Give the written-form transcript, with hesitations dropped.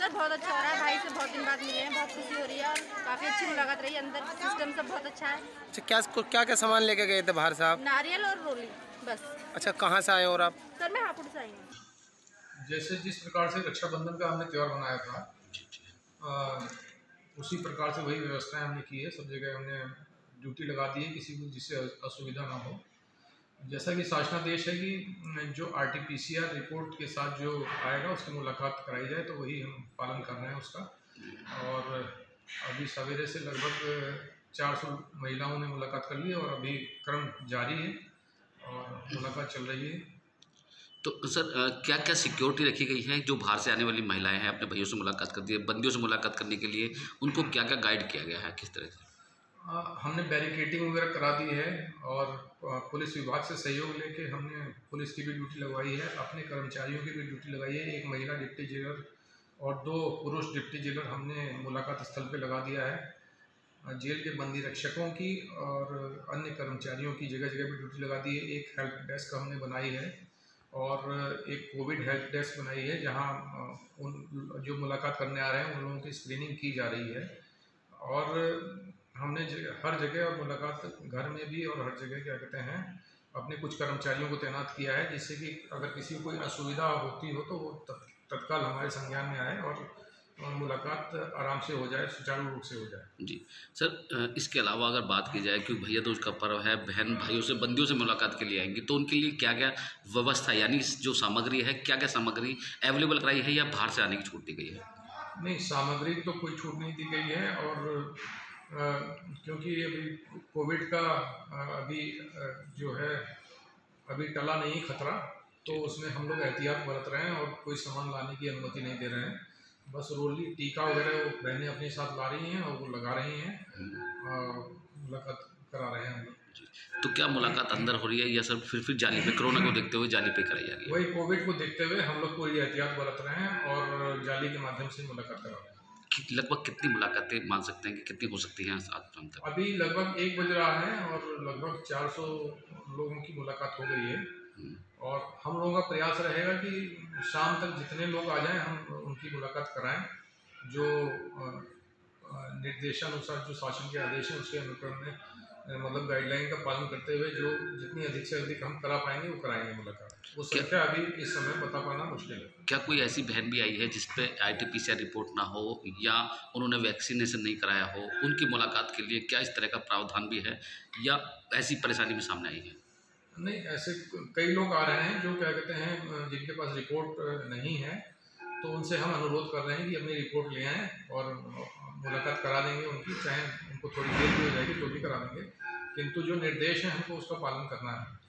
मुलाकात बहुत अच्छा हो रहा है, भाई से बहुत दिन बाद मिले हैं, बहुत खुशी हो रही है और काफ़ी अच्छी मुलाकात रही। अंदर सिस्टम सब बहुत अच्छा है। अच्छा, क्या क्या सामान लेके गए थे बाहर साहब? नारियल और रोली बस। अच्छा, कहाँ से आए और आप? सर मैं हापुड़ से आई हूँ। जैसे जिस प्रकार से रक्षाबंधन का हमने त्यौहार मनाया था, उसी प्रकार से वही व्यवस्थाएं हमने की है। सब जगह हमने ड्यूटी लगा दी है, किसी को जिससे असुविधा ना हो। जैसा कि शासनादेश है कि जो RT-PCR रिपोर्ट के साथ जो आएगा उसकी मुलाकात कराई जाए, तो वही हम पालन कर रहे हैं उसका। और अभी सवेरे से लगभग 400 महिलाओं ने मुलाकात कर ली है और अभी क्रम जारी है और मुलाकात चल रही है। तो सर क्या क्या सिक्योरिटी रखी गई है? जो बाहर से आने वाली महिलाएं हैं, अपने भाइयों से मुलाकात करती है, बंदियों से मुलाकात करने के लिए उनको क्या क्या गाइड किया गया है, किस तरह से? हमने बैरिकेडिंग वगैरह करा दी है और पुलिस विभाग से सहयोग लेके हमने पुलिस की भी ड्यूटी लगवाई है, अपने कर्मचारियों की भी ड्यूटी लगाई है। एक महिला डिप्टी जेलर और 2 पुरुष डिप्टी जेलर हमने मुलाकात स्थल पे लगा दिया है। जेल के बंदी रक्षकों की और अन्य कर्मचारियों की जगह जगह पे ड्यूटी लगा दी है। एक हेल्प डेस्क हमने बनाई है और एक कोविड हेल्प डेस्क बनाई है, जहाँ उन जो मुलाकात करने आ रहे हैं उन लोगों की स्क्रीनिंग की जा रही है। और हमने हर जगह मुलाकात घर में भी और हर जगह क्या कहते हैं अपने कुछ कर्मचारियों को तैनात किया है, जिससे कि अगर किसी को कोई असुविधा होती हो तो वो तत्काल हमारे संज्ञान में आए और मुलाकात आराम से हो जाए, सुचारू रूप से हो जाए। जी सर, इसके अलावा अगर बात की जाए क्योंकि भैया दूज का पर्व है, बहन भाइयों से बंदियों से मुलाकात के लिए आएंगी, तो उनके लिए क्या क्या व्यवस्था यानी जो सामग्री है, क्या क्या सामग्री अवेलेबल कराई है या बाहर से आने की छूट दी गई है? नहीं, सामग्री तो कोई छूट नहीं दी गई है और क्योंकि अभी कोविड का अभी जो है अभी टला नहीं खतरा, तो उसमें हम लोग एहतियात बरत रहे हैं और कोई सामान लाने की अनुमति नहीं दे रहे हैं। बस रोली टीका वगैरह वो बहनें अपने साथ ला रही हैं और वो लगा रही हैं और मुलाकात करा रहे हैं हम लोग। तो क्या मुलाकात अंदर हो रही है या सर फिर जाली पे, कोरोना को देखते हुए जाली पे कराई जा रही है? वही कोविड को देखते हुए हम लोग पूरी एहतियात बरत रहे हैं और जाली के माध्यम से मुलाकात करा रहे हैं। लगभग कितनी मुलाकातें मान सकते हैं कि कितनी हो सकती हैं आज शाम तक? अभी लगभग 1 बज रहा है और लगभग 400 लोगों की मुलाकात हो गई है और हम लोगों का प्रयास रहेगा कि शाम तक जितने लोग आ जाएं हम उनकी मुलाकात कराएं। जो निर्देशानुसार जो शासन के आदेश हैं उसके अनुक्रम में मतलब गाइडलाइन का पालन करते हुए जो जितनी अधिक से अधिक हम करा पाएंगे वो कराएंगे मुलाकात। वो संख्या अभी इस समय बता पाना मुश्किल है। क्या कोई ऐसी बहन भी आई है जिस पे RT-PCR रिपोर्ट ना हो या उन्होंने वैक्सीनेशन नहीं कराया हो, उनकी मुलाकात के लिए क्या इस तरह का प्रावधान भी है या ऐसी परेशानी भी सामने आई है? नहीं, ऐसे कई लोग आ रहे हैं जो क्या कहते हैं जिनके पास रिपोर्ट नहीं है, तो उनसे हम अनुरोध कर रहे हैं कि अपनी रिपोर्ट ले आएँ और मुलाकात करा देंगे उनकी, चाहे उनको थोड़ी देर भी हो जाएगी तो भी करा देंगे, किंतु जो निर्देश हैं हमको उसका पालन करना है।